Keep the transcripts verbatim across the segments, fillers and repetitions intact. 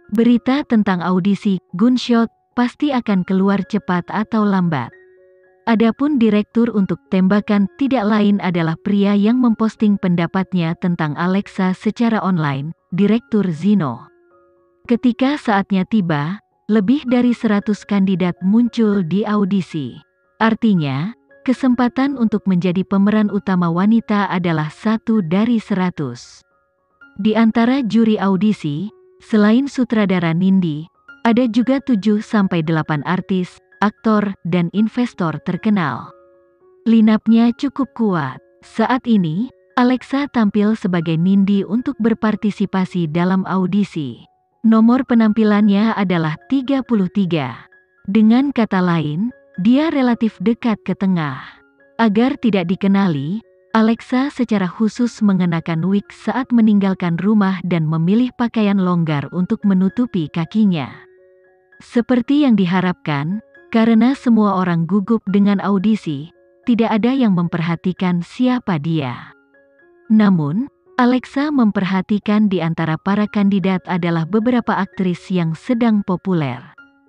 Berita tentang audisi Gunshot pasti akan keluar cepat atau lambat. Adapun direktur untuk Tembakan tidak lain adalah pria yang memposting pendapatnya tentang Alexa secara online, Direktur Zino. Ketika saatnya tiba, lebih dari seratus kandidat muncul di audisi. Artinya, kesempatan untuk menjadi pemeran utama wanita adalah satu dari seratus. Di antara juri audisi, selain sutradara Nindi, ada juga tujuh sampai delapan artis, aktor, dan investor terkenal. Lineup-nya cukup kuat. Saat ini, Alexa tampil sebagai Nindi untuk berpartisipasi dalam audisi. Nomor penampilannya adalah tiga puluh tiga. Dengan kata lain, dia relatif dekat ke tengah. Agar tidak dikenali, Alexa secara khusus mengenakan wig saat meninggalkan rumah dan memilih pakaian longgar untuk menutupi kakinya. Seperti yang diharapkan, karena semua orang gugup dengan audisi, tidak ada yang memperhatikan siapa dia. Namun, Alexa memperhatikan di antara para kandidat adalah beberapa aktris yang sedang populer.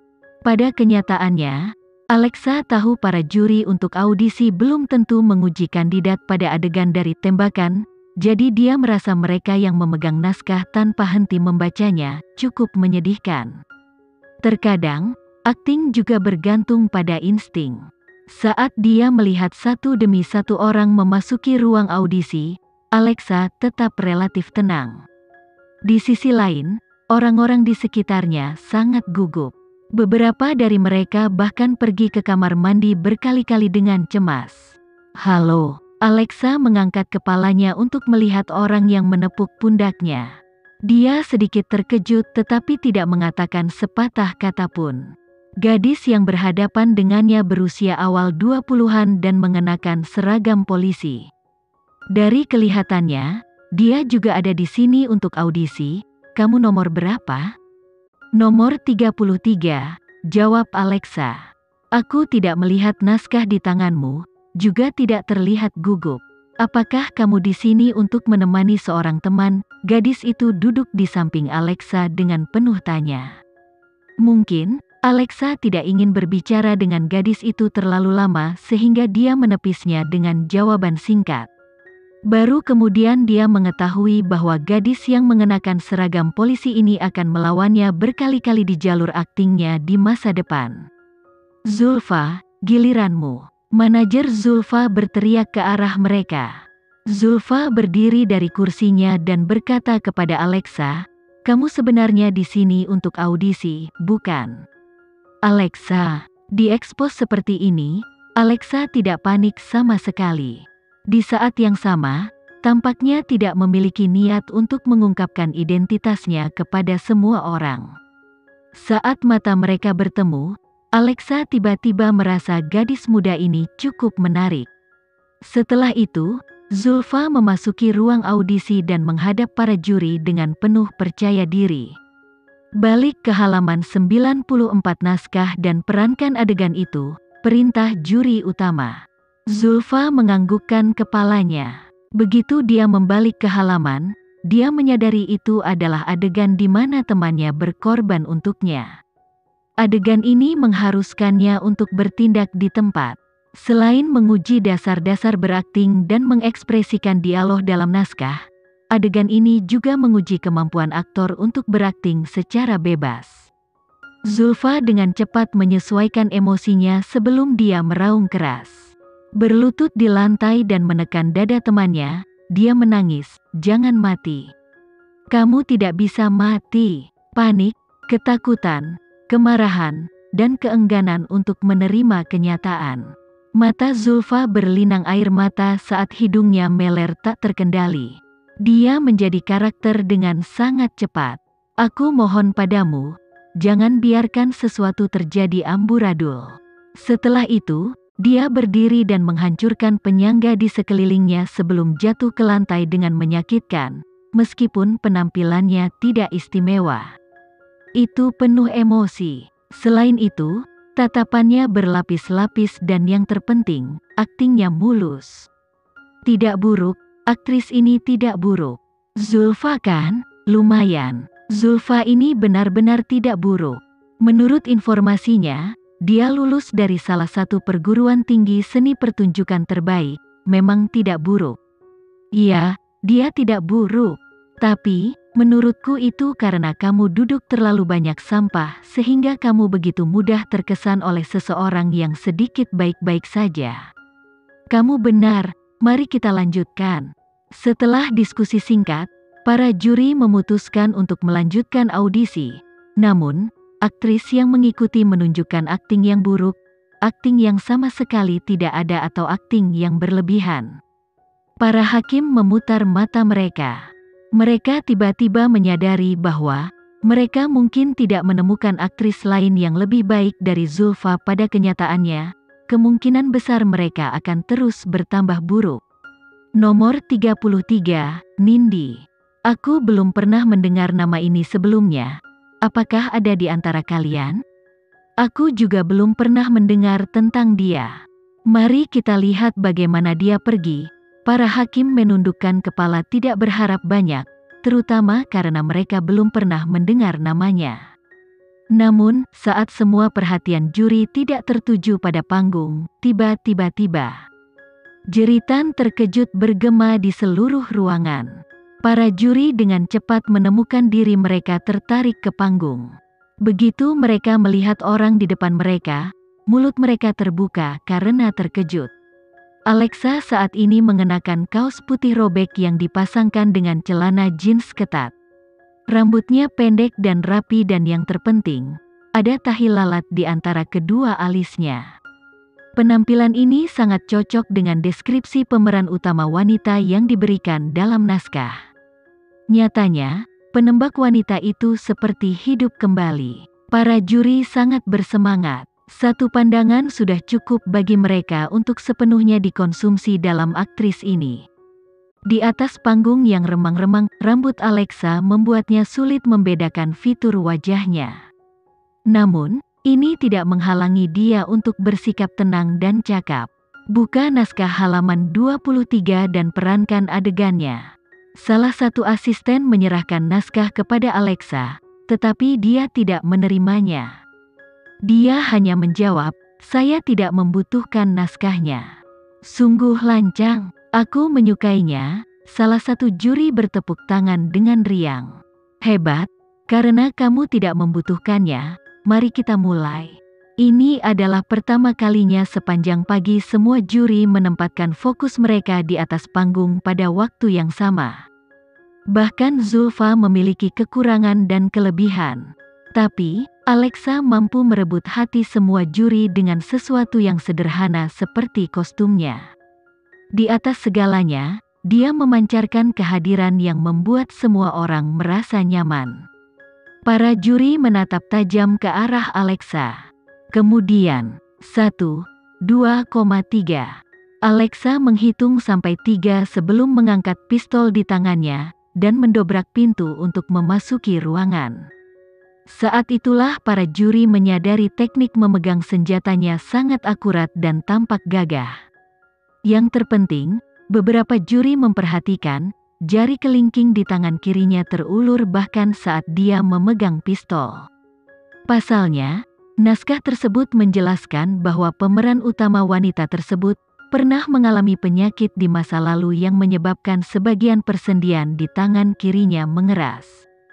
Pada kenyataannya, Alexa tahu para juri untuk audisi belum tentu menguji kandidat pada adegan dari Tembakan, jadi dia merasa mereka yang memegang naskah tanpa henti membacanya cukup menyedihkan. Terkadang, akting juga bergantung pada insting. Saat dia melihat satu demi satu orang memasuki ruang audisi, Alexa tetap relatif tenang. Di sisi lain, orang-orang di sekitarnya sangat gugup. Beberapa dari mereka bahkan pergi ke kamar mandi berkali-kali dengan cemas. "Halo," Alexa mengangkat kepalanya untuk melihat orang yang menepuk pundaknya. Dia sedikit terkejut tetapi tidak mengatakan sepatah kata pun. Gadis yang berhadapan dengannya berusia awal dua puluhan dan mengenakan seragam polisi. Dari kelihatannya, dia juga ada di sini untuk audisi. "Kamu nomor berapa?" "Nomor tiga puluh tiga, jawab Alexa. "Aku tidak melihat naskah di tanganmu, juga tidak terlihat gugup. Apakah kamu di sini untuk menemani seorang teman?" Gadis itu duduk di samping Alexa dengan penuh tanya. Mungkin, Alexa tidak ingin berbicara dengan gadis itu terlalu lama sehingga dia menepisnya dengan jawaban singkat. Baru kemudian dia mengetahui bahwa gadis yang mengenakan seragam polisi ini akan melawannya berkali-kali di jalur aktingnya di masa depan. "Zulfa, giliranmu." Manajer Zulfa berteriak ke arah mereka. Zulfa berdiri dari kursinya dan berkata kepada Alexa, "Kamu sebenarnya di sini untuk audisi, bukan?" Alexa, diekspos seperti ini, Alexa tidak panik sama sekali. Di saat yang sama, tampaknya tidak memiliki niat untuk mengungkapkan identitasnya kepada semua orang. Saat mata mereka bertemu, Alexa tiba-tiba merasa gadis muda ini cukup menarik. Setelah itu, Zulfa memasuki ruang audisi dan menghadap para juri dengan penuh percaya diri. Balik ke halaman sembilan puluh empat naskah dan perankan adegan itu, perintah juri utama. Zulfa menganggukkan kepalanya. Begitu dia membalik ke halaman, dia menyadari itu adalah adegan di mana temannya berkorban untuknya. Adegan ini mengharuskannya untuk bertindak di tempat. Selain menguji dasar-dasar berakting dan mengekspresikan dialog dalam naskah, adegan ini juga menguji kemampuan aktor untuk berakting secara bebas. Zulfa dengan cepat menyesuaikan emosinya sebelum dia meraung keras. Berlutut di lantai dan menekan dada temannya, dia menangis, "Jangan mati. Kamu tidak bisa mati." Panik, ketakutan, kemarahan, dan keengganan untuk menerima kenyataan. Mata Zulfa berlinang air mata saat hidungnya meler tak terkendali. Dia menjadi karakter dengan sangat cepat. "Aku mohon padamu, jangan biarkan sesuatu terjadi amburadul." Setelah itu, dia berdiri dan menghancurkan penyangga di sekelilingnya sebelum jatuh ke lantai dengan menyakitkan, meskipun penampilannya tidak istimewa. Itu penuh emosi. Selain itu, tatapannya berlapis-lapis dan yang terpenting, aktingnya mulus. Tidak buruk, aktris ini tidak buruk. Zulfa kan? Lumayan. Zulfa ini benar-benar tidak buruk. Menurut informasinya, dia lulus dari salah satu perguruan tinggi seni pertunjukan terbaik, memang tidak buruk. Iya, dia tidak buruk. Tapi, menurutku itu karena kamu duduk terlalu banyak sampah sehingga kamu begitu mudah terkesan oleh seseorang yang sedikit baik-baik saja. Kamu benar, mari kita lanjutkan. Setelah diskusi singkat, para juri memutuskan untuk melanjutkan audisi. Namun, aktris yang mengikuti menunjukkan akting yang buruk, akting yang sama sekali tidak ada atau akting yang berlebihan. Para hakim memutar mata mereka. Mereka tiba-tiba menyadari bahwa mereka mungkin tidak menemukan aktris lain yang lebih baik dari Zulfa. Pada kenyataannya, kemungkinan besar mereka akan terus bertambah buruk. Nomor tiga puluh tiga, Nindi. Aku belum pernah mendengar nama ini sebelumnya. Apakah ada di antara kalian? Aku juga belum pernah mendengar tentang dia. Mari kita lihat bagaimana dia pergi. Para hakim menundukkan kepala tidak berharap banyak, terutama karena mereka belum pernah mendengar namanya. Namun, saat semua perhatian juri tidak tertuju pada panggung, tiba-tiba-tiba jeritan terkejut bergema di seluruh ruangan. Para juri dengan cepat menemukan diri mereka tertarik ke panggung. Begitu mereka melihat orang di depan mereka, mulut mereka terbuka karena terkejut. Alexa saat ini mengenakan kaos putih robek yang dipasangkan dengan celana jeans ketat. Rambutnya pendek dan rapi dan yang terpenting, ada tahi lalat di antara kedua alisnya. Penampilan ini sangat cocok dengan deskripsi pemeran utama wanita yang diberikan dalam naskah. Nyatanya, penembak wanita itu seperti hidup kembali. Para juri sangat bersemangat. Satu pandangan sudah cukup bagi mereka untuk sepenuhnya dikonsumsi dalam aktris ini. Di atas panggung yang remang-remang, rambut Alexa membuatnya sulit membedakan fitur wajahnya. Namun, ini tidak menghalangi dia untuk bersikap tenang dan cakap. Buka naskah halaman dua puluh tiga dan perankan adegannya. Salah satu asisten menyerahkan naskah kepada Alexa, tetapi dia tidak menerimanya. Dia hanya menjawab, "Saya tidak membutuhkan naskahnya." Sungguh lancang, aku menyukainya. Salah satu juri bertepuk tangan dengan riang. Hebat, karena kamu tidak membutuhkannya, mari kita mulai. Ini adalah pertama kalinya sepanjang pagi semua juri menempatkan fokus mereka di atas panggung pada waktu yang sama. Bahkan Zulfa memiliki kekurangan dan kelebihan. Tapi, Alexa mampu merebut hati semua juri dengan sesuatu yang sederhana seperti kostumnya. Di atas segalanya, dia memancarkan kehadiran yang membuat semua orang merasa nyaman. Para juri menatap tajam ke arah Alexa. Kemudian, satu, dua, tiga. Alexa menghitung sampai tiga sebelum mengangkat pistol di tangannya, dan mendobrak pintu untuk memasuki ruangan. Saat itulah para juri menyadari teknik memegang senjatanya sangat akurat dan tampak gagah. Yang terpenting, beberapa juri memperhatikan, jari kelingking di tangan kirinya terulur bahkan saat dia memegang pistol. Pasalnya, naskah tersebut menjelaskan bahwa pemeran utama wanita tersebut pernah mengalami penyakit di masa lalu yang menyebabkan sebagian persendian di tangan kirinya mengeras.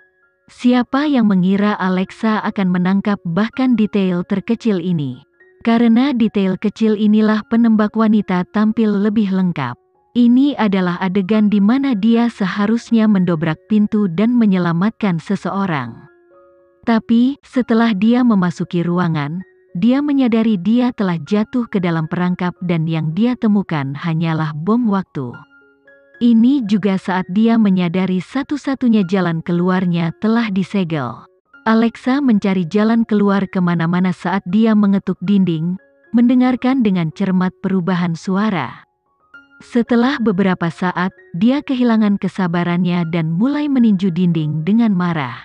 Siapa yang mengira Alexa akan menangkap bahkan detail terkecil ini? Karena detail kecil inilah penembak wanita tampil lebih lengkap. Ini adalah adegan di mana dia seharusnya mendobrak pintu dan menyelamatkan seseorang. Tapi, setelah dia memasuki ruangan, dia menyadari dia telah jatuh ke dalam perangkap dan yang dia temukan hanyalah bom waktu. Ini juga saat dia menyadari satu-satunya jalan keluarnya telah disegel. Alexa mencari jalan keluar kemana-mana saat dia mengetuk dinding, mendengarkan dengan cermat perubahan suara. Setelah beberapa saat, dia kehilangan kesabarannya dan mulai meninju dinding dengan marah.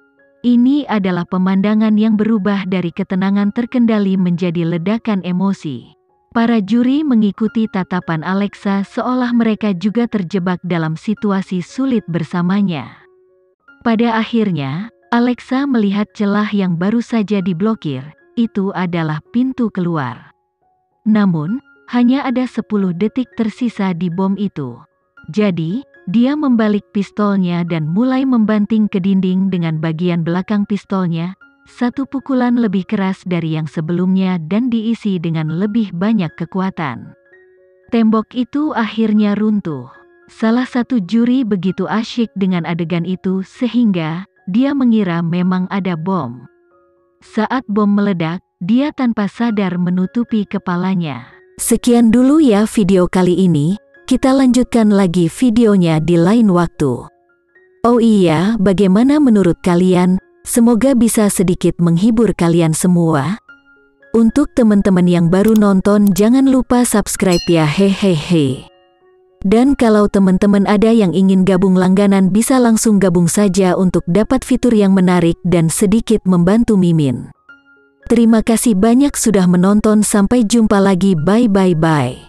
Ini adalah pemandangan yang berubah dari ketenangan terkendali menjadi ledakan emosi. Para juri mengikuti tatapan Alexa seolah mereka juga terjebak dalam situasi sulit bersamanya. Pada akhirnya, Alexa melihat celah yang baru saja diblokir. Itu adalah pintu keluar. Namun, hanya ada sepuluh detik tersisa di bom itu. Jadi, dia membalik pistolnya dan mulai membanting ke dinding dengan bagian belakang pistolnya, satu pukulan lebih keras dari yang sebelumnya dan diisi dengan lebih banyak kekuatan. Tembok itu akhirnya runtuh. Salah satu juri begitu asyik dengan adegan itu sehingga dia mengira memang ada bom. Saat bom meledak, dia tanpa sadar menutupi kepalanya. Sekian dulu ya video kali ini, kita lanjutkan lagi videonya di lain waktu. Oh iya, bagaimana menurut kalian? Semoga bisa sedikit menghibur kalian semua. Untuk teman-teman yang baru nonton jangan lupa subscribe ya hehehe. Dan kalau teman-teman ada yang ingin gabung langganan bisa langsung gabung saja untuk dapat fitur yang menarik dan sedikit membantu Mimin. Terima kasih banyak sudah menonton, sampai jumpa lagi, bye bye bye.